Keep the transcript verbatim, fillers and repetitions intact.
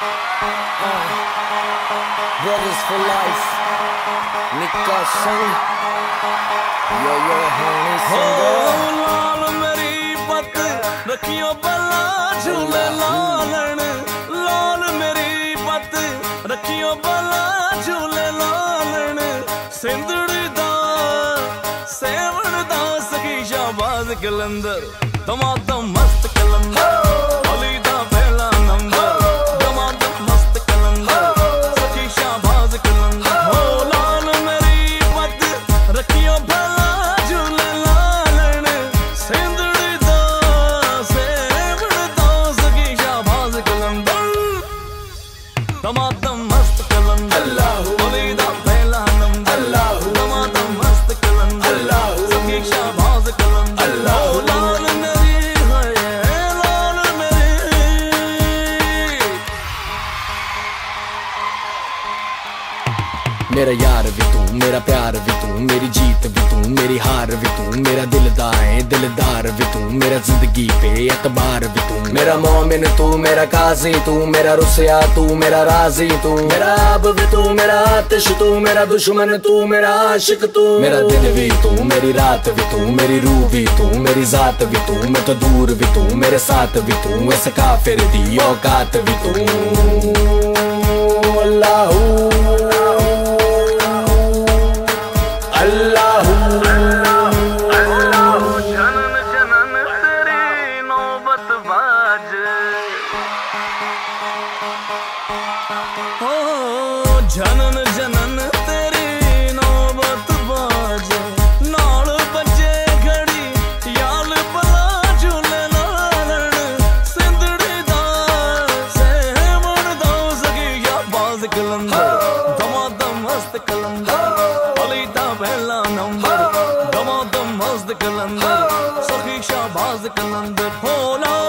Brothers for life, निक्का संग, यो यो होनी संग। लाल मेरी पत रखियो बला झूले लालन, लाल मेरी पत रखियो बला झूले लालन। सिंधड़ी दा सेवण दा सखी शाहबाज कलंदर, दमादम मस्त कलंदर, अली दा पहला नंबर, दमादम मस्त कलंदर, सखी शाहबाज कलंदर। हो लाल मेरी पत रखियो भला झूले लालन, सिंधड़ी दा सेवण दा सखी शाहबाज कलंदर, दमादम मस्त कलंदर, अली दा पहला नंबर, दमादम मस्त कलंदर, सखी शाहबाज कलंदर। लाल मेरी है लाल मेरी, मेरा यार भी तू, मेरा प्यार भी तू, मेरी जीत भी तू, मेरी हार भी तू, मेरा दिलदार है दिलदार भी तू, मेरा जिंदगी पे एतबार भी तू, मेरा मोमिन तू, मेरा काजी तू, मेरा रुसिया तू, मेरा राजी तू, मेरा आब भी तू, मेरा आतिश तू, मेरा दुश्मन तू, मेरा आशिक तू, मेरा दिन भी तू, मेरी रात भी तू, मेरी रूह भी तू, मेरी जात भी तू, मैं तो दूर भी तू, मेरे साथ भी तू, ऐसे काफिर दी औकात भी तू। अल्लाह जनन जनन तेरी नौबत बाज, हो जनन जनन तेरी नौबत बाज, नाल बजे घड़ी याल भला झूले लालन, सिंधड़ी दा सेवण दा सखी शाहबाज कलंदर, दमादम मस्त कलंदर, अली दा पहला नंबर, दमादम मस्त कलंदर, सखी शाहबाज कलंदर। हो